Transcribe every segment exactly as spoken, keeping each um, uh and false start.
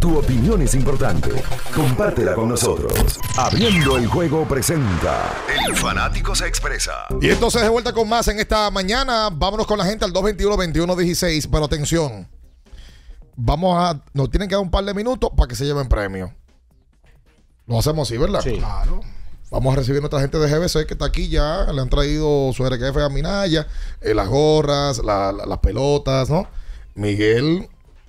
Tu opinión es importante. Compártela con nosotros. Abriendo el juego presenta El Fanático se expresa. Y entonces de vuelta con más en esta mañana. Vámonos con la gente al dos veintiuno, veintiuno dieciséis. Pero atención, vamos a, nos tienen que dar un par de minutos para que se lleven premios. Lo hacemos así, ¿verdad? Sí. Claro. Vamos a recibir a nuestra gente de G B C que está aquí ya. Le han traído su R Q F a Minaya, eh, las gorras, la, la, las pelotas, ¿no? Miguel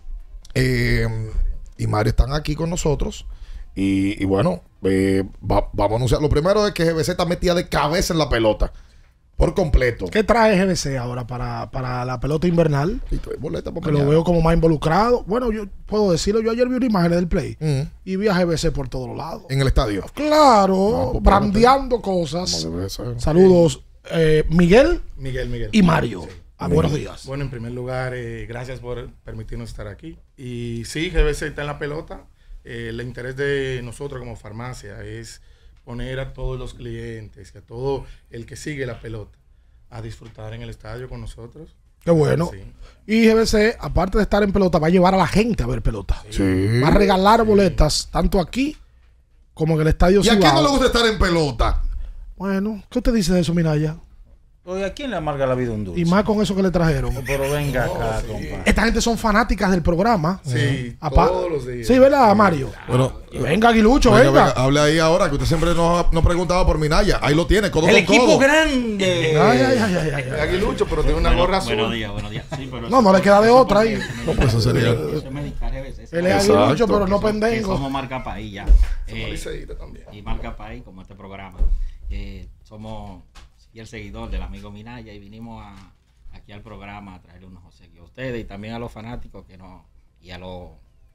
eh, y Mario están aquí con nosotros. Y, y bueno, eh, va, vamos a anunciar. Lo primero es que G B C está metida de cabeza en la pelota. Por completo. ¿Qué trae G B C ahora para, para la pelota invernal? Y trae boleta por Que mañana. lo veo como más involucrado. Bueno, yo puedo decirlo. Yo ayer vi una imagen del play Mm. y vi a G B C por todos lados. En el estadio. Claro, No, pues, brandeando cosas. Como debe ser. Saludos, eh, Miguel Miguel, Miguel. y Mario. Sí. Ah, buenos días. Bueno, en primer lugar, eh, gracias por permitirnos estar aquí. Y sí, G B C está en la pelota. Eh, el interés de nosotros como farmacia es poner a todos los clientes, a todo el que sigue la pelota, a disfrutar en el estadio con nosotros. Qué bueno. Sí. Y G B C, aparte de estar en pelota, va a llevar a la gente a ver pelota. Sí. Va a regalar boletas, tanto aquí como en el estadio ¿Y a quién Cibao. no le gusta estar en pelota? Bueno, ¿qué usted dice de eso, Minaya? Oye, ¿a quién le amarga la vida un dulce? Y más con eso que le trajeron. Pero venga acá, compa. Esta gente son fanáticas del programa. Sí, Apa- todos los días. Sí, ¿verdad, Mario? Bueno, Venga, Aguilucho, venga, venga. venga, hable ahí ahora, que usted siempre nos, nos preguntaba por Minaya. Ahí lo tiene, codo El con equipo codo. grande. Ay, ay, ay, ay, ay, Es ay. Aguilucho, pero tiene una Bueno, gorra azul. buenos días, buenos días. Sí, pero No, no le queda de otra ahí. No, pues eso sería. Eso es medicar G B C. Él es Exacto. Aguilucho, pero no Que pendengo. somos marca país ya. Somos Eh, liceístas también. y marca país, como este programa. Eh, somos fiel seguidor del amigo Minaya y vinimos a, aquí al programa a traerle unos obsequios a ustedes y también a los fanáticos que no, y a los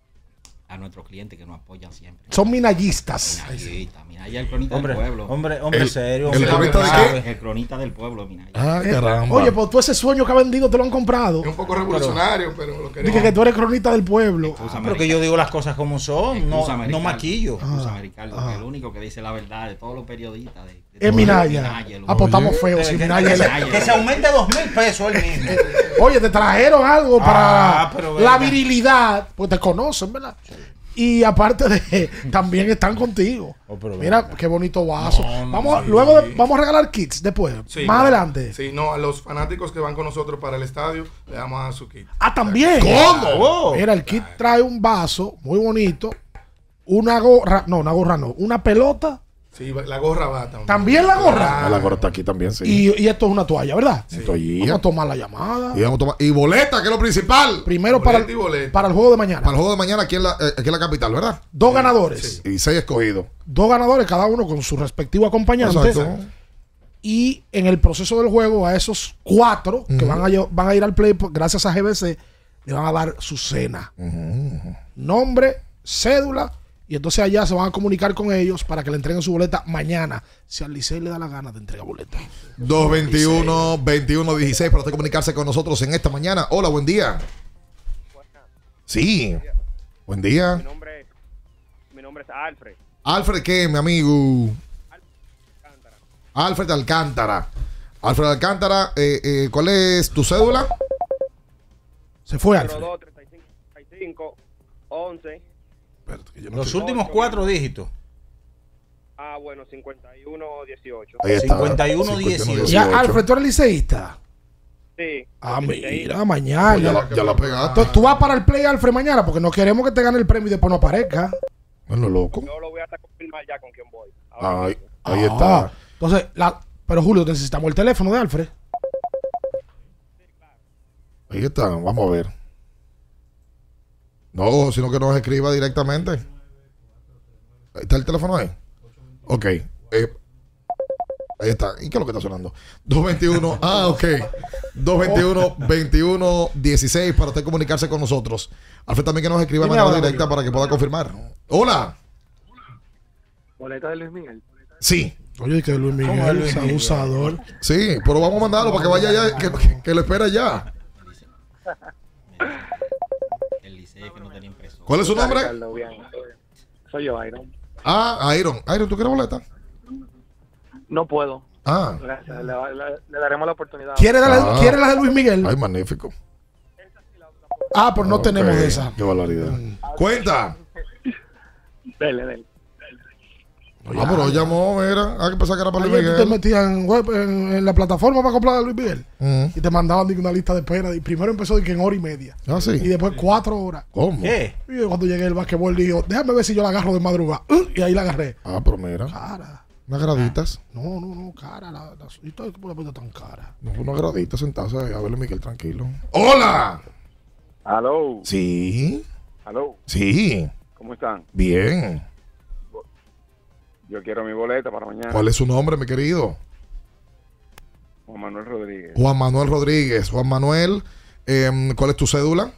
a nuestros clientes que nos apoyan siempre. Son minallistas. Minayita, Minaya es el cronista Hombre, del pueblo. hombre, hombre El- serio. ¿el hombre cronista de sabe. qué? El cronista del pueblo, Minaya. Ah, Eh, caramba. Oye, pues tú ese sueño que ha vendido te lo han comprado. Es un poco revolucionario, pero lo queremos. Dije que tú eres cronista del pueblo. Excusa, Pero que yo digo las cosas como son, no, Excúsame, no Ricardo. maquillo. Excúsame, Ricardo, Ah. que el único que dice la verdad de todos los periodistas de, de Es todo Minaya. Minaya, el único. Apostamos feo. Que, Si que- Minaya que es se- la- que se aumente dos mil pesos él mismo. Oye, te trajeron algo para Ah, pero la venga. virilidad. Pues te conocen, ¿verdad? Y aparte de también están contigo. Oh, pero Mira, venga. qué bonito vaso. No, no, vamos, sí. luego de- vamos a regalar kits después. Sí, más claro. adelante. Sí, no, a los fanáticos que van con nosotros para el estadio, le damos a dar su kit. Ah, también. ¿Cómo? Mira, el kit trae un vaso muy bonito. Una gorra, no, una gorra no. Una pelota. Sí, la gorra va también. También la gorra. Ah, la gorra está aquí también, sí. Y, y esto es una toalla, ¿verdad? Toallilla. Vamos a tomar la llamada. Y, vamos a tomar- y boleta, que es lo principal. Primero para Boleta y el, boleta. para el juego de mañana. Para el juego de mañana aquí en la, eh, aquí en la capital, ¿verdad? Dos ganadores. Y seis escogidos. Dos ganadores, cada uno con su respectivo acompañante. Exacto. Y en el proceso del juego, a esos cuatro que van, a, lle- van a ir al play, pues, gracias a G B C, le van a dar su cena. Nombre, cédula. Y entonces allá se van a comunicar con ellos para que le entreguen su boleta mañana. Si al Licey le da la gana de entregar boleta. dos veintiuno, veintiuno dieciséis para usted comunicarse con nosotros en esta mañana. Hola, buen día. Sí. Buen Mi día. nombre, mi nombre es Alfred. Alfred, ¿qué, mi amigo? Alfred Alcántara. Alfred Alcántara, eh, eh, ¿cuál es tu cédula? Se fue Alfred. cero dos, treinta y cinco, treinta y cinco, once. Espérate, que yo no Los estoy- últimos cuatro dígitos. Ah, bueno, cincuenta y uno, dieciocho. Ahí está. cincuenta y uno, dieciocho. Ya, Alfred, ¿tú eres liceísta? Sí. Ah, mira, Ya mañana. la, ya la pegaste. Entonces, tú vas para el play, Alfred, mañana, porque no queremos que te gane el premio y después no aparezca. Bueno, loco. Yo lo voy a hasta confirmar ya con quién voy. Ahora Ahí, mismo. ahí Ah, está. Entonces, la, pero Julio, necesitamos el teléfono de Alfred. Ahí está. Vamos a ver. No, sino que nos escriba directamente. Ahí está el teléfono ahí. Ok. Eh, ahí está. ¿Y qué es lo que está sonando? dos veintiuno. Ah, ok. dos veintiuno, veintiuno, dieciséis para usted comunicarse con nosotros. Alfred también que nos escriba de Dime manera ahora, directa para que pueda confirmar. Hola. Boleta de Luis Miguel. Sí. Oye, que Luis ¿Cómo es Miguel Luis es Miguel? Sí, abusador. pero vamos a mandarlo para que vaya allá, que, que, que lo espera ya. El liceo que no tenía impresora. ¿Cuál es su nombre? Ricardo, bien. Soy yo, Iron. Ah, Iron. Iron, ¿tú quieres boleta? No puedo. Ah, Gracias. Le, le- le daremos la oportunidad. ¿Quiere la, Ah. ¿quiere la de Luis Miguel? ay, magnífico. Ah, pero no Ok, tenemos de esa. Qué barbaridad. Cuenta. Dele, dele. Ah, pero llamó, mira. Ah, que pensaba que era para Luis Ayer tú te Miguel. metías en, web, en, en la plataforma para comprar a Luis Miguel Mm. y te mandaban de que una lista de espera. Y primero empezó de que en hora y media. Ah, Y sí. después cuatro horas. ¿Cómo? ¿Qué? Y cuando llegué al basquetbol dijo, déjame ver si yo la agarro de madrugada. Uh, Y ahí la agarré. Ah, pero mira. Cara. Unas graditas. No, no, no, cara. La, la, ¿Y todo por la puerta tan cara? No, unas graditas sentadas a verle Miguel tranquilo. ¡Hola! Aló, Sí. aló, Sí. ¿cómo están? Bien. Yo quiero mi boleta para mañana. ¿Cuál es su nombre, mi querido? Juan Manuel Rodríguez. Juan Manuel Rodríguez. Juan Manuel, eh, ¿cuál es tu cédula?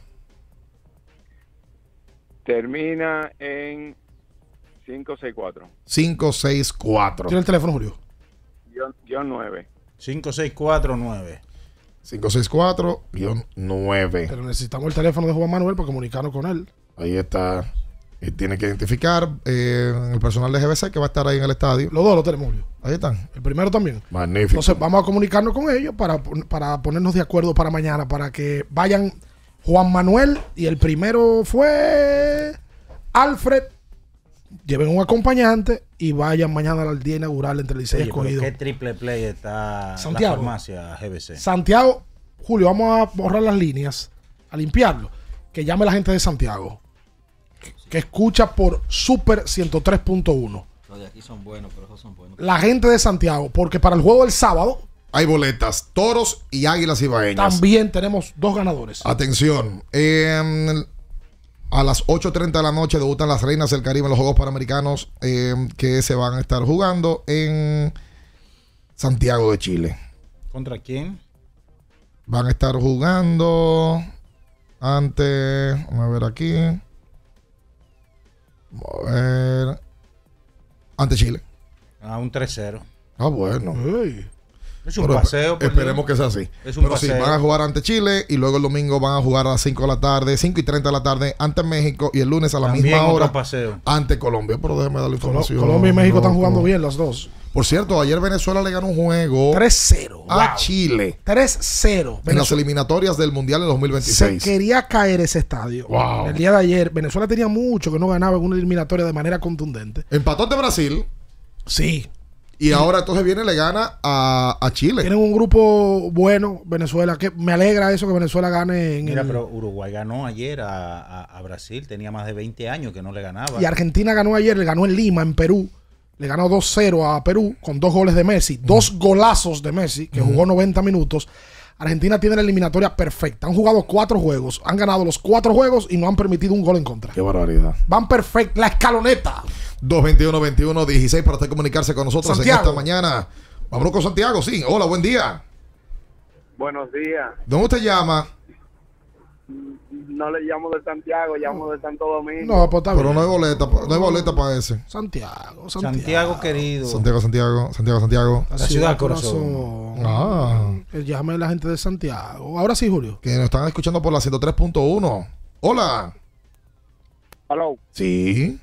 Termina en cinco seis cuatro. cinco seis cuatro. ¿Tiene el teléfono, Julio? Guión, guión nueve. cinco seis cuatro nueve. cinco seis cuatro nueve. Pero necesitamos el teléfono de Juan Manuel para comunicarnos con él. Ahí está. Y tiene que identificar eh, el personal de G B C que va a estar ahí en el estadio. Los dos lo tenemos, Julio. Ahí están. El primero también. Magnífico. Entonces vamos a comunicarnos con ellos para, para ponernos de acuerdo para mañana, para que vayan Juan Manuel y el primero fue Alfred. Lleven un acompañante y vayan mañana al día inaugural entre Licey y Oye, pero Escogido. ¿qué triple play está Santiago. la farmacia G B C? Santiago, Julio, vamos a borrar las líneas, a limpiarlo. Que llame la gente de Santiago, que escucha por Super ciento tres punto uno. Los de aquí son buenos, pero esos son buenos. La gente de Santiago, porque para el juego del sábado Hay boletas, toros y águilas ibaeñas. también tenemos dos ganadores. Atención. eh, a las ocho treinta de la noche debutan las Reinas del Caribe en los Juegos Panamericanos eh, que se van a estar jugando en Santiago de Chile. ¿Contra quién? Van a estar jugando ante... Vamos a ver aquí. Vamos a ver. Ante Chile. A un tres cero. Ah, bueno. Ey. Es un Pero paseo. por esperemos Dios. que sea así. Es un Pero sí, paseo. van a jugar ante Chile y luego el domingo van a jugar a las cinco de la tarde, cinco y treinta de la tarde ante México y el lunes a la También misma otro hora paseo. ante Colombia. Pero déjeme darle Colo- información. Colombia y México están loco. jugando bien las dos. Por cierto, ayer Venezuela le ganó un juego tres cero. a Wow. Chile tres cero. en las eliminatorias del Mundial en dos mil Se veintiséis. quería caer ese estadio. Wow. El día de ayer, Venezuela tenía mucho que no ganaba en una eliminatoria de manera contundente. Empató ante Brasil Sí. y ahora entonces viene y le gana a, a Chile. Tienen un grupo bueno, Venezuela, que me alegra eso que Venezuela gane en Mira, el- pero Uruguay ganó ayer a, a- a Brasil. Tenía más de veinte años que no le ganaba. Y Argentina ganó ayer, le ganó en Lima, en Perú. Le ganó dos cero a Perú con dos goles de Messi. Dos golazos de Messi, que jugó noventa minutos. Argentina tiene la eliminatoria perfecta. Han jugado cuatro juegos. Han ganado los cuatro juegos y no han permitido un gol en contra. Qué barbaridad. Van perfecta. La escaloneta. dos veintiuno veintiuno dieciséis para usted comunicarse con nosotros Santiago. en esta mañana. Vámonos con Santiago, sí. Hola, buen día. Buenos días. ¿Dónde usted llama? No le llamo de Santiago, llamo de Santo Domingo. No, pues está Pero bien. no hay boleta, pa- no hay boleta para ese. Santiago, Santiago. Santiago querido. Santiago, Santiago, Santiago, Santiago. La La ciudad del corazón. Ah, Que llame la gente de Santiago. Ahora sí, Julio. que nos están escuchando por la ciento tres punto uno. Hola. Aló, Sí.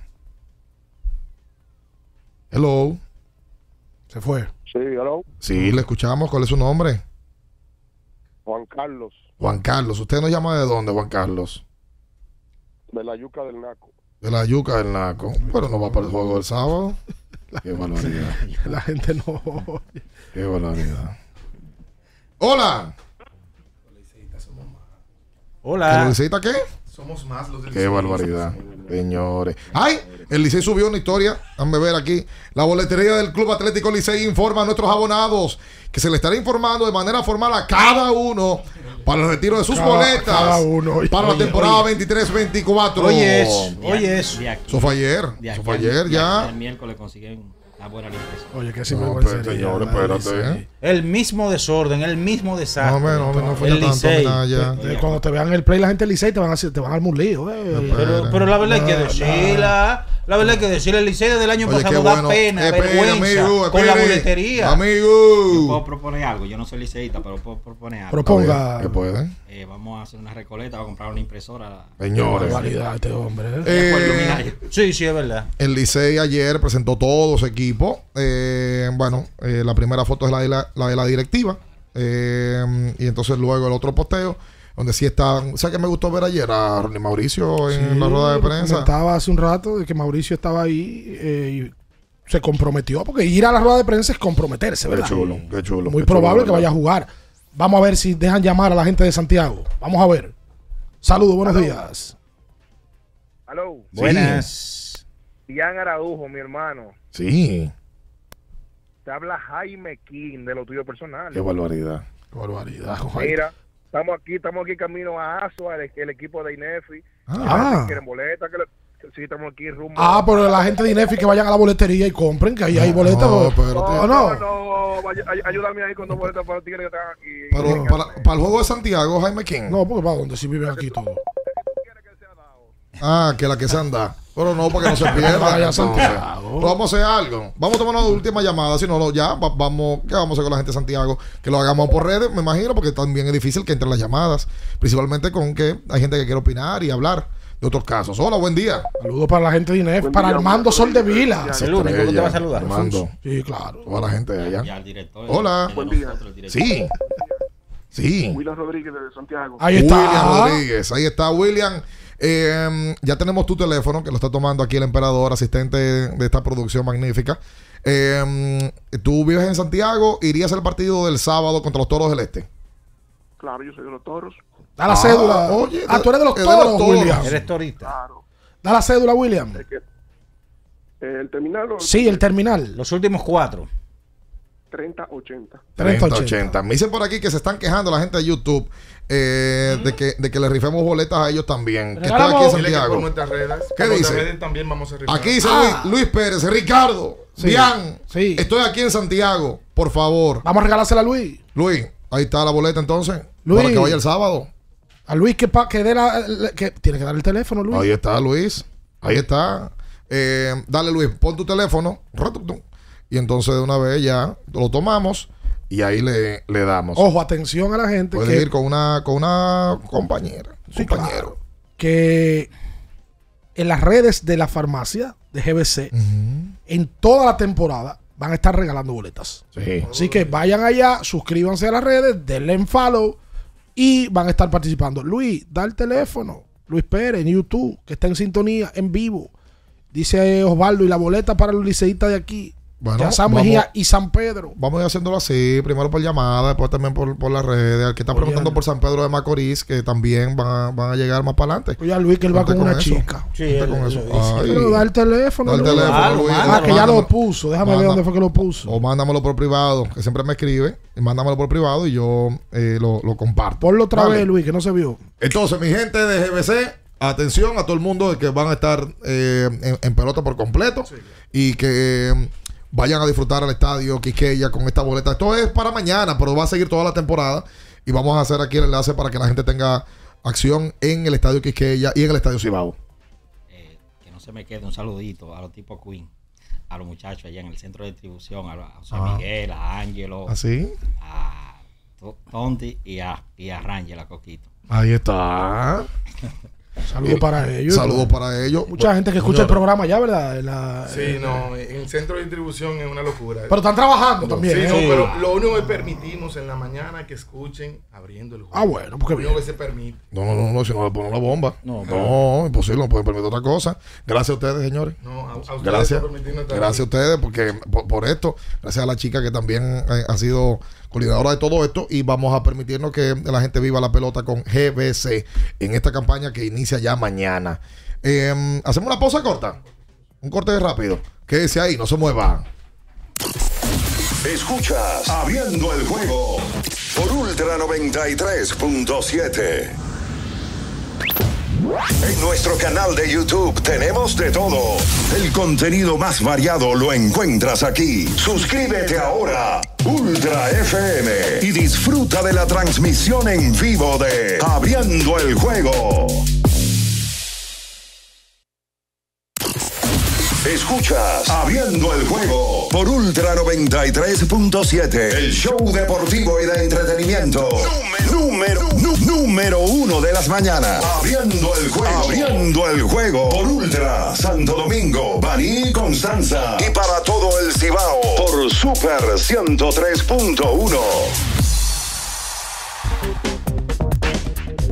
Hello. Se fue. sí, aló. Sí, le escuchamos. ¿Cuál es su nombre? Juan Carlos, Juan Carlos. ¿Usted nos llama de dónde, Juan Carlos? de la Yuca del Naco. De la yuca del Naco. Pero no va para el juego del sábado. Qué barbaridad. La gente no. Qué barbaridad. Hola. Hola. ¿El Liceísta qué? Somos más los del Qué Licey. barbaridad, señores. ¡Ay! El Licey subió una historia. Déjame ver aquí. La boletería del Club Atlético Licey informa a nuestros abonados que se le estará informando de manera formal a cada uno para el retiro de sus Cada- boletas cada uno. para la Oye, temporada oye. veintitrés veinticuatro. Oye eso. De Oye aquí- eso. de aquí- Eso fue ayer. de Eso aquí fue al- ayer de aquí ya. al miércoles consiguen una buena limpieza. Oye, qué No, sinvergüencería. pero, señores, la del espérate, Licey. ¿eh? El mismo desorden, el mismo desastre. No, hombre, no, hombre, no fue el tanto. Licey. nada ya. Eh, Cuando te vean el play, la gente del Licey te van a hacer, te van a dar un lío. eh. Pero, pero la verdad hay que decirla. La verdad hay que decirle, el Licey desde el año Oye, qué pasado da bueno. pena, Espere, vergüenza amigo, con la espere. boletería. Yo Amigo. puedo proponer algo. Yo no soy liceísta, pero puedo proponer algo. Proponga. ¿Qué puede? Eh, vamos a hacer una recoleta, vamos a comprar una impresora. Señores. Barbaridad este hombre. eh. Eh, Sí, sí, es verdad. El Licey ayer presentó todo su equipo. Eh, bueno, eh, la primera foto es la de la, la, de la directiva. Eh, y entonces luego el otro posteo donde sí están. O sea, que me gustó ver ayer a Ronnie Mauricio en Sí, la rueda de prensa. Comentaba hace un rato de que Mauricio estaba ahí eh, y se comprometió, porque ir a la rueda de prensa es comprometerse, Qué ¿verdad? chulo, qué chulo. Muy qué probable chulo, que vaya a jugar. Vamos a ver si dejan llamar a la gente de Santiago. Vamos a ver. Saludos, buenos Aló. días. Aló, Buenas. Ian Araujo, mi hermano. Sí, Te habla Jaime King de lo tuyo personal. qué barbaridad. Qué barbaridad. Mira, estamos aquí, estamos aquí camino a Asua, el, el equipo de Inefi. Ah. ¿Quieren boleta? Que le- que sí, estamos aquí rumbo. Ah, pero la gente de Inefi que vayan a la boletería y compren, que ahí hay boletas. No, pues. pero, ¿O no, no? no, vaya- ay- ayúdame ahí con dos boletas para los tigres que están aquí. pero para, para el juego de Santiago, Jaime King. No, porque para donde si viven aquí todos. Ah, que la que se anda. Pero no, para que no se pierda. Vaya entonces. Santiago. Pero vamos a hacer algo. Vamos a tomar una última llamada. Si no, no, ya va- vamos. ¿Qué vamos a hacer con la gente de Santiago? Que lo hagamos por redes, me imagino, porque también es difícil que entren las llamadas. Principalmente con que hay gente que quiere opinar y hablar de otros casos. Hola, buen día. Saludos para la gente de Inefi, Buen para día, Armando buen Sol de día. Vila. Ya, Es el único que te va a saludar. Armando. Sí, claro. Toda la gente de allá. Ya el director. Hola. de Buen día. nosotros, el director. Sí. Sí. William Rodríguez de Santiago. Ahí está. William Rodríguez. Ahí está, William. Eh, ya tenemos tu teléfono, que lo está tomando aquí el emperador, asistente de esta producción magnífica. Eh, tú vives en Santiago, irías al partido del sábado contra los Toros del Este. Claro, yo soy de los toros. Da la Ah, cédula. oye, ah, tú eres de los es de los toros, Toros. William. Eres torista. Claro. Da la cédula, William. Es que eh, el terminal Sí, el terminal. Los últimos cuatro. treinta ochenta. treinta treinta ochenta. ochenta. Me dicen por aquí que se están quejando la gente de YouTube eh, de, que, de que le rifemos boletas a ellos también. Que están aquí en Regalamos- Dile que por Santiago. nuestras redes. ¿Qué por dice? nuestras redes también vamos a rifar. Aquí dice Ah. Luis, Luis Pérez, Ricardo, Sí. Bian. Sí. Estoy aquí en Santiago, por favor. Vamos a regalársela a Luis. Luis, ahí está la boleta entonces. Luis. Para que vaya el sábado. A Luis que, pa- que dé la, la- que tiene que dar el teléfono, Luis. Ahí está, Luis. Ahí está. Eh, dale, Luis, pon tu teléfono. Ratutum. Y entonces de una vez ya lo tomamos y ahí le, le damos. Ojo, atención a la gente Puede que, ir con una, con una compañera. Sí, compañero. claro, que en las redes de la farmacia de G B C, en toda la temporada, van a estar regalando boletas. Sí. Así que vayan allá, suscríbanse a las redes, denle en follow y van a estar participando. Luis, da el teléfono. Luis Pérez en YouTube, que está en sintonía, en vivo. Dice Osvaldo, y la boleta para los liceístas de aquí. Bueno, ya San vamos- Mejía y San Pedro. Vamos a ir haciéndolo así, primero por llamada, después también por, por las redes. Al que está Oye, preguntando por San Pedro de Macorís, que también van a, van a llegar más para adelante. Oye, a Luis que él va Ponte con una eso. chica. Sí, Ponte él- con él eso. lo dice. Ay. Pero da el teléfono. Da el Luis. teléfono, Ah, Luis. mándalo. Ah, que ya Mándamelo. lo puso. Déjame ver Manda- dónde fue que lo puso. O mándamelo por privado, que siempre me escribe. Y mándamelo por privado y yo eh, lo, lo comparto. Ponlo otra Dale. vez, Luis, que no se vio. Entonces, mi gente de G B C, atención a todo el mundo de que van a estar eh, en, en pelota por completo y que eh, vayan a disfrutar al estadio Quisqueya con esta boleta. Esto es para mañana, pero va a seguir toda la temporada y vamos a hacer aquí el enlace para que la gente tenga acción en el estadio Quisqueya y en el estadio Cibao. Eh, que no se me quede un saludito a los tipos Queen, a los muchachos allá en el centro de distribución, a, a José Ah. Miguel, a Ángelo, Así, a To- Tonti y a, y a Rangel, a Coquito. ahí está. Saludos para ellos. Saludos para ellos. Mucha gente que escucha el Señores, programa ya, ¿verdad? En la- Sí, en- no, en el centro de distribución es una locura. Pero están trabajando también. Sí, ¿eh? no, Sí. pero lo único que permitimos en la mañana es que escuchen abriendo el juego. Ah, bueno, porque Lo único bien. que se permite. No, no, no, no, si no le ponen la bomba. No, No, imposible, no pueden permitir otra cosa. Gracias a ustedes, señores. No, a, a ustedes Gracias. por permitirnos estar Gracias a aquí. ustedes porque por, por esto, gracias a la chica que también eh, ha sido coordinadora de todo esto y vamos a permitirnos que la gente viva la pelota con G B C en esta campaña que inicia ya mañana. Eh, Hacemos una pausa corta, un corte rápido. Quédese ahí, no se mueva. Escuchas Abriendo el juego por Ultra noventa y tres punto siete. En nuestro canal de YouTube tenemos de todo. El contenido más variado lo encuentras aquí. Suscríbete ahora, Ultra F M, y disfruta de la transmisión en vivo de Abriendo el Juego. Escuchas Abriendo el Juego por Ultra noventa y tres punto siete. El show deportivo y de entretenimiento. Número, número, número uno de las mañanas. Abriendo el Juego. Abriendo el Juego por Ultra Santo Domingo, Baní y Constanza. Y para todo el Cibao por Super ciento tres punto uno.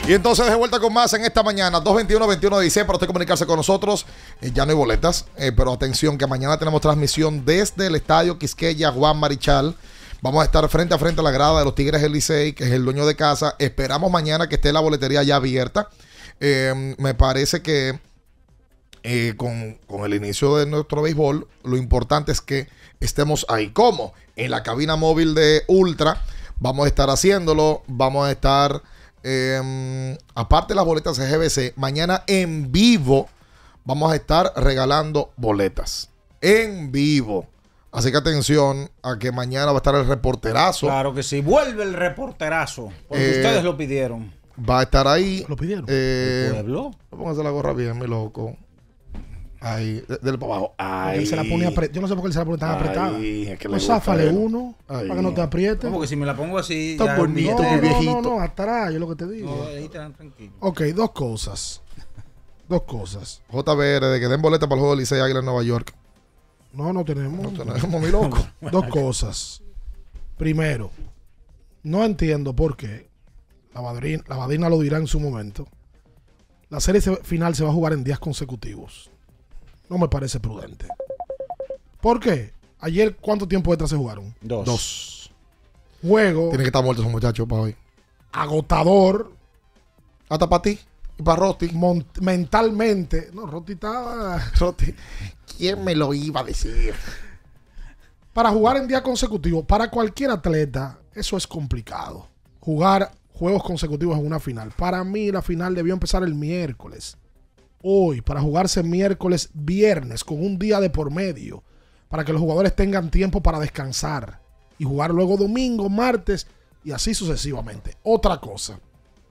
Y entonces de vuelta con más en esta mañana, dos veintiuno, veintiuno dieciséis, para usted comunicarse con nosotros. Eh, ya no hay boletas, eh, pero atención que mañana tenemos transmisión desde el estadio Quisqueya Juan Marichal. Vamos a estar frente a frente a la grada de los Tigres del Licey, que es el dueño de casa. Esperamos mañana que esté la boletería ya abierta. Eh, me parece que eh, con, con el inicio de nuestro béisbol, lo importante es que estemos ahí. ¿Cómo? En la cabina móvil de Ultra. Vamos a estar haciéndolo. Vamos a estar... Eh, aparte de las boletas de G B C, mañana en vivo vamos a estar regalando boletas en vivo, así que atención a que mañana va a estar el reporterazo. Claro que sí, vuelve el reporterazo porque Eh, ustedes lo pidieron. Va a estar ahí. ¿Lo pidieron? Eh, ¿El pueblo? Póngase la gorra bien, mi loco. Ahí, de- dele para abajo. Porque Ahí. él se la pone apre- Yo no sé por qué él se la pone tan Ahí, apretada. es que le Pues gusta záfale a él. uno Ahí. para que no te apriete. No, porque si me la pongo así, Está ya bonito, No, mi no, viejito. no, no, atrás, yo lo que te digo. No, ahí están tranquilos. Ok, dos cosas. Dos cosas. J B R, de que den boleta para el juego del Licey Águila en Nueva York. No, no tenemos. No tenemos, mi loco. Dos cosas. Primero, no entiendo por qué. La madrina, la madrina lo dirá en su momento. La serie se- final se va a jugar en días consecutivos. No me parece prudente. ¿Por qué? Ayer, ¿cuánto tiempo extra se jugaron? Dos. Dos. Juego Tienen que estar muertos esos muchachos para hoy. agotador Hasta para ti y para Roti. mon- mentalmente. No, Roti estaba... Roti. ¿Quién me lo iba a decir? Para jugar en día consecutivo, para cualquier atleta, eso es complicado. Jugar juegos consecutivos en una final. Para mí, la final debió empezar el miércoles. Hoy, para jugarse miércoles, viernes, con un día de por medio. Para que los jugadores tengan tiempo para descansar. Y jugar luego domingo, martes, y así sucesivamente. Otra cosa.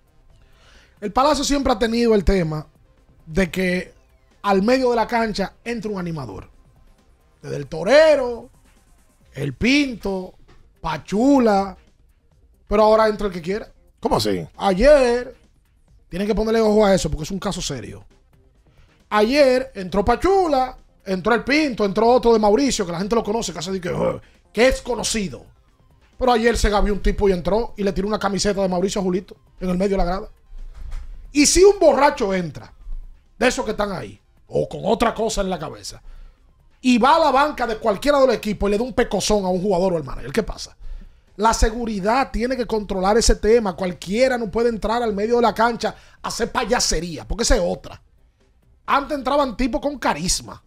El Palacio siempre ha tenido el tema de que al medio de la cancha entra un animador. Desde el torero, el Pinto, Pachula, pero ahora entra el que quiera. ¿Cómo así? Ayer, tienen que ponerle ojo a eso porque es un caso serio. Ayer entró Pachula, entró el Pinto, entró otro de Mauricio, que la gente lo conoce, que, hace, que, "Ugh", que es conocido. Pero ayer se gabió un tipo y entró y le tiró una camiseta de Mauricio a Julito en el medio de la grada. Y si un borracho entra, de esos que están ahí, o con otra cosa en la cabeza, y va a la banca de cualquiera de los equipos y le da un pecozón a un jugador o al manager, ¿qué pasa? La seguridad tiene que controlar ese tema. Cualquiera no puede entrar al medio de la cancha a hacer payasería, porque esa es otra. Antes entraban tipos con carisma.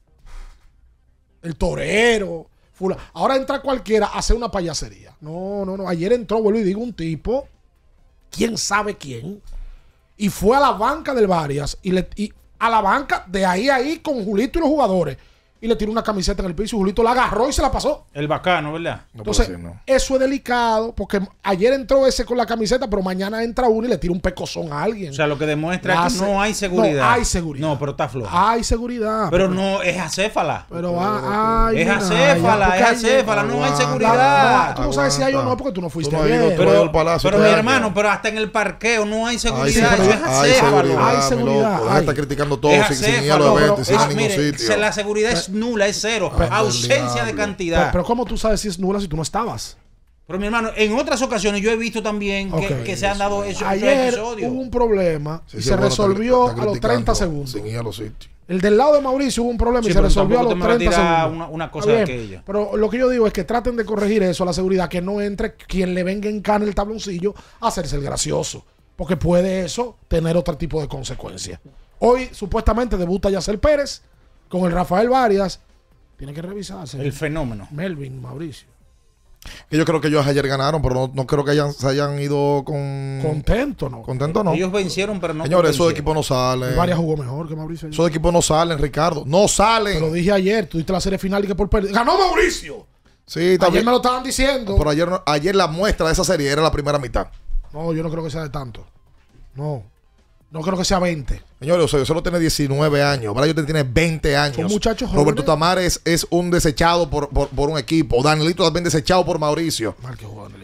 El torero, fula. Ahora entra cualquiera a hacer una payasería. No, no, no. Ayer entró, vuelvo y digo, un tipo, quién sabe quién, y fue a la banca del Varias, y, le, y a la banca de ahí a ahí con Julito y los jugadores, y le tiró una camiseta en el piso y Julito la agarró y se la pasó. El bacano, ¿verdad? No Entonces, puedo decir, no. eso es delicado, porque ayer entró ese con la camiseta, pero mañana entra uno y le tira un pecozón a alguien. O sea, lo que demuestra La es que hace- no hay seguridad. No, hay seguridad. No, pero está flojo. Hay seguridad. pero porque- no, es acéfala. Pero ah, ay, es mira, acéfala, porque es ayer- acéfala, no hay Aguanta. seguridad. No, tú no sabes si hay o no, Aguanta. porque tú no fuiste Tú no has ido bien. por Pero, ahí al Palacio pero este mi año. hermano, pero hasta en el parqueo no hay Hay seguridad. pero Eso es seguridad, hay acéfalo. seguridad, Hay mi seguridad, loco. Deja de hay. estar criticando todo Es sin, sin ir a acéfalo, los pero- eventos, sin ir Es- a ningún mire, sitio. se- la seguridad es nula, es cero. Ay, Ausencia de diablo. cantidad. Pero, pero ¿cómo tú sabes si es nula si tú no estabas? Pero mi hermano, en otras ocasiones yo he visto también que, Ok. que se han dado esos, esos Ayer episodios. hubo un problema Sí, y sí, se bueno, resolvió está- está a los criticando treinta segundos. Sin ir a los sitios. El del lado de Mauricio hubo un problema Sí, y se pero resolvió a tampoco los te me treinta va a tirar segundos. una- una cosa Está bien, de aquella. pero lo que yo digo es que traten de corregir eso a la seguridad, que no entre quien le venga en cana el tabloncillo a hacerse el gracioso, porque puede eso tener otro tipo de consecuencias. Hoy supuestamente debuta Yacel Pérez con el Rafael Varias. Tiene que revisarse. El fenómeno. Melvin, Mauricio. Que yo creo que ellos ayer ganaron, pero no, no creo que hayan, se hayan ido con... Contento, ¿no? Contento, ¿no? Ellos vencieron, pero no Señores, esos convencieron. equipos no salen. Varias jugó mejor que Mauricio. Esos equipos no salen, Ricardo. No Te lo salen. dije ayer, tú diste la serie final y que por perder. ¡Ganó Mauricio! Sí, está Ayer bien. me lo estaban diciendo. Pero ayer, no- ayer la muestra de esa serie era la primera mitad. No, yo no creo que sea de tanto. No. No creo que sea veinte. Señores, o sea, yo solo tiene diecinueve años. Brian tiene veinte años. Son muchachos Roberto jóvenes. Tamares es un desechado por, por, por un equipo. Danilito también desechado por Mauricio. Mal que jugó Danilito allá.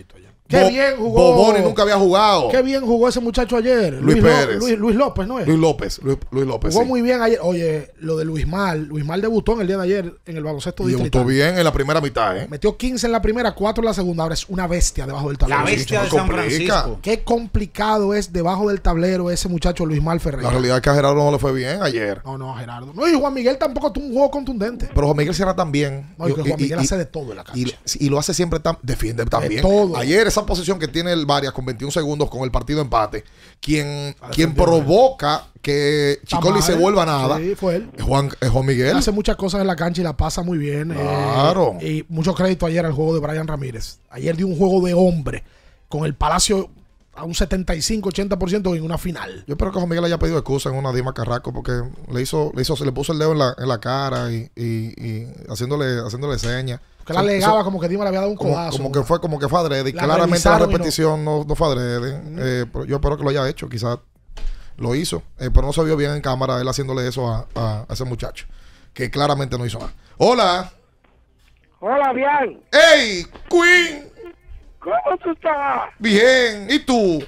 Qué Bo- bien jugó. Boboni nunca había jugado. Qué bien jugó ese muchacho ayer. Luis Lo- Pérez. Luis, Luis López, ¿no es? Luis López. Luis, Luis López. Jugó sí. muy bien ayer. Oye, lo de Luis Mal. Luis Mal debutó en el día de ayer en el baloncesto Y distrital. debutó bien en la primera mitad, ¿eh? Metió quince en la primera, cuatro en la segunda. Ahora es una bestia debajo del tablero. La bestia de San Francisco. Qué complicado es debajo del tablero ese muchacho Luis Mal Ferreira. La realidad es que a Gerardo no le fue bien ayer. No, no, Gerardo. No, y Juan Miguel tampoco tuvo un juego contundente. Pero Juan Miguel cierra tan bien. No, y que Juan Miguel hace de todo en la cancha. Y, y lo hace siempre tan. Defiende tan bien. todo. Ayer, esa posición que tiene el Varias con veintiún segundos con el partido empate, quien, La quien defendió bien. provoca que Chicoli se Tamare, vuelva nada Sí, fue él. es Juan, es Juan Miguel. Él hace muchas cosas en la cancha y la pasa muy bien. eh, Claro. y mucho crédito ayer al juego de Brian Ramírez. Ayer dio un juego de hombre con el Palacio a un setenta y cinco ochenta por ciento en una final. Yo espero que Juan Miguel haya pedido excusa en una Dima Carrasco porque le hizo, le hizo, se le puso el dedo en la, en la cara y, y, y haciéndole, haciéndole señas. Que la Eso- alegaba eso- como que Dima le había dado un como, codazo. como que fue como que fue adrede y La claramente la revisaron y no. repetición no, no fue adrede. Eh, pero yo espero que lo haya hecho, quizás lo hizo, eh, pero no se vio bien en cámara él haciéndole eso a, a- a ese muchacho que claramente no hizo nada. Hola. Hola, bien. ¡Hey, Queen! ¿Cómo tú estás? Bien, ¿y tú?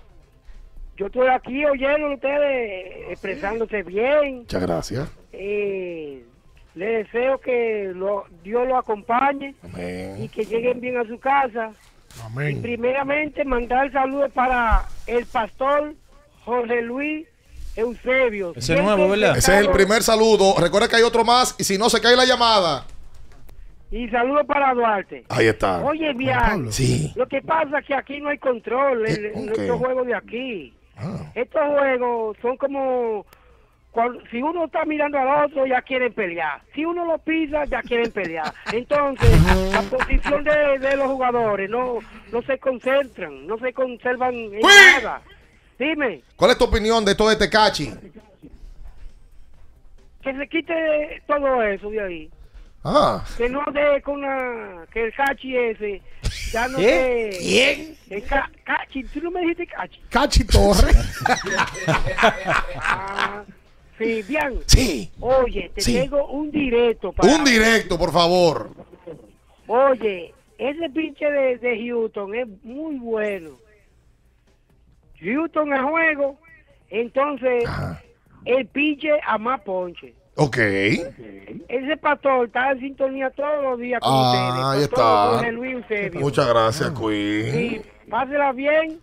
Yo estoy aquí oyendo ustedes expresándose bien. Muchas gracias. Eh, le deseo que lo- Dios lo acompañe y Amén. que lleguen bien a su casa. Y Amén. primeramente mandar saludos para el pastor Jorge Luis Eusebio. Ese nuevo, ¿verdad? Ese es el primer saludo. Recuerda que hay otro más y si no se cae la llamada. Y saludos para Duarte. Ahí está. Oye, bien. Pablo. Sí. Lo que pasa es que aquí no hay control en, Eh, en ok. estos juegos de aquí. Ah. Estos juegos son como cuando- si uno está mirando al otro ya quieren pelear, si uno lo pisa ya quieren pelear. Entonces la posición de, de los jugadores no no se concentran, no se conservan en ¡Uy! nada. Dime, ¿Cuál es tu opinión de todo este cachi? que se quite todo eso de ahí, Ah. que no de con la que el cachi ese ya no ¿Qué? se ¿Quién? el ca- cachi, tú no me dijiste cachi. Cachi Torre. Ah, sí, bien. Sí. Oye, te Sí. tengo un directo para Un directo, por favor. Oye, ese pinche de, de Houston es muy bueno. Houston a juego, entonces Ajá. el pinche a más ponche. Ok. Ese pastor está en sintonía todos los días con Ah, ustedes. ahí Pastor está. Jorge Luis Eusebio. Muchas gracias, Queen. Sí, pásela bien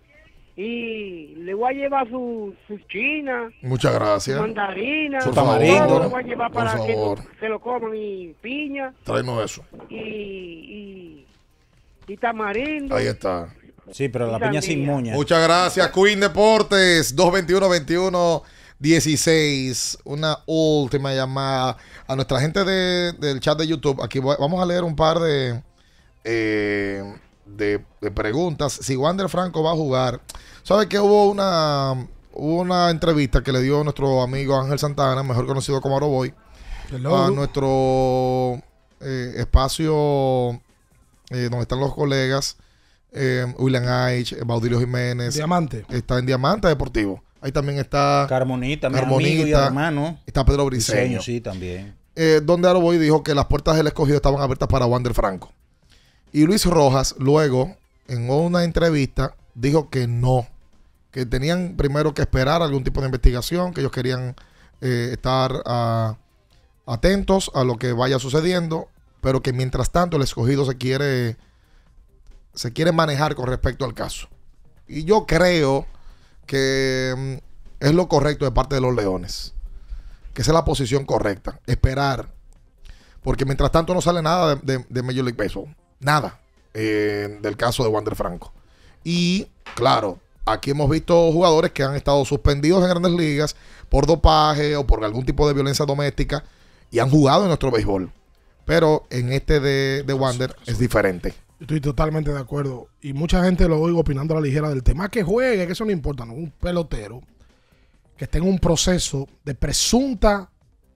y le voy a llevar sus su chinas, Muchas su gracias. mandarina, Por todo favor. le voy a llevar Por para que favor. se lo coman y piña Tráenos eso. y, y, y tamarindo. Ahí está. Sí, pero la piña sin moña. Muchas gracias, Queen Deportes. dos veintiuno veintiuno dieciséis. Una última llamada a nuestra gente de- del chat de YouTube. Aquí voy- vamos a leer un par de, eh, de, de preguntas. Si Wander Franco va a jugar. ¿Sabe que hubo una, hubo una entrevista que le dio nuestro amigo Ángel Santana, mejor conocido como Aroboy, a nuestro eh, espacio eh, donde están los colegas? Eh, William Aich, Baudilio Jiménez. Diamante. Está en Diamante Deportivo. Ahí también está Carmonita, mi Carmonita. amigo y hermano. está Pedro Briseño. Diseño, sí, también. Eh, donde Aroboy dijo que las puertas del escogido estaban abiertas para Wander Franco. Y Luis Rojas, luego, en una entrevista, dijo que no. Que tenían primero que esperar algún tipo de investigación, que ellos querían eh, estar ah, atentos a lo que vaya sucediendo, pero que mientras tanto el escogido se quiere se quiere manejar con respecto al caso. Y yo creo que mm, es lo correcto de parte de los Leones. Que esa es la posición correcta. Esperar. Porque mientras tanto no sale nada de, de- de Major League Baseball. Nada. eh, del caso de Wander Franco. Y, claro, aquí hemos visto jugadores que han estado suspendidos en grandes ligas por dopaje o por algún tipo de violencia doméstica y han jugado en nuestro béisbol. Pero en este de, de Wander es diferente. Yo estoy totalmente de acuerdo. Y mucha gente lo oigo opinando a la ligera del tema. Que juegue, que eso no importa. No, un pelotero que esté en un proceso de presunta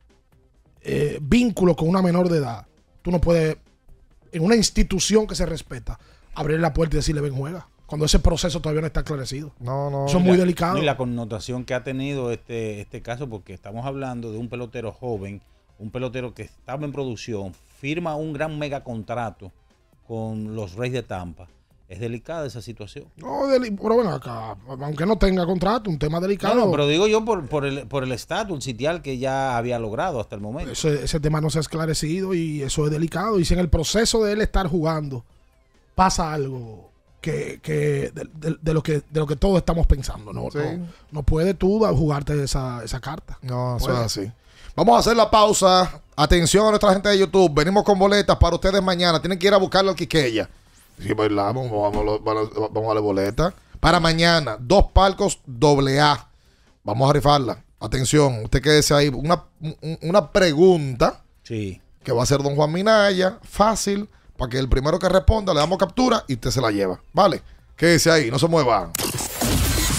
eh, vínculo con una menor de edad. Tú no puedes, en una institución que se respeta, abrir la puerta y decirle ven, juega. Cuando ese proceso todavía no está esclarecido. No, no. Eso es muy delicado. Y la connotación que ha tenido este, este caso, porque estamos hablando de un pelotero joven, un pelotero que estaba en producción, firma un gran mega contrato con los Reyes de Tampa. Es delicada esa situación. No, deli- pero bueno, acá, aunque no tenga contrato, un tema delicado. No, no, pero digo yo por, por el por el estatus sitial que ya había logrado hasta el momento. Ese, ese tema no se ha esclarecido y eso es delicado. Y si en el proceso de él estar jugando pasa algo que, que de, de- de lo que de lo que todos estamos pensando, no, Sí. no, no puedes tú jugarte esa, esa carta. No, eso Puede. es así. Vamos a hacer la pausa. Atención a nuestra gente de YouTube. Venimos con boletas para ustedes mañana. Tienen que ir a buscarlo al Quiqueya. Sí, ¿verdad? Vamos, vamos, vamos, vamos a darle boletas. Para mañana, dos palcos doble A. Vamos a rifarla. Atención, usted quédese ahí. Una, un- una pregunta Sí. que va a hacer don Juan Minaya. Fácil. Para que el primero que responda le damos captura y usted se la lleva. ¿Vale? Quédese ahí, no se mueva.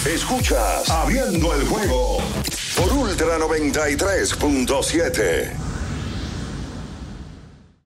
Escuchas Abriendo el juego por Ultra noventa y tres punto siete.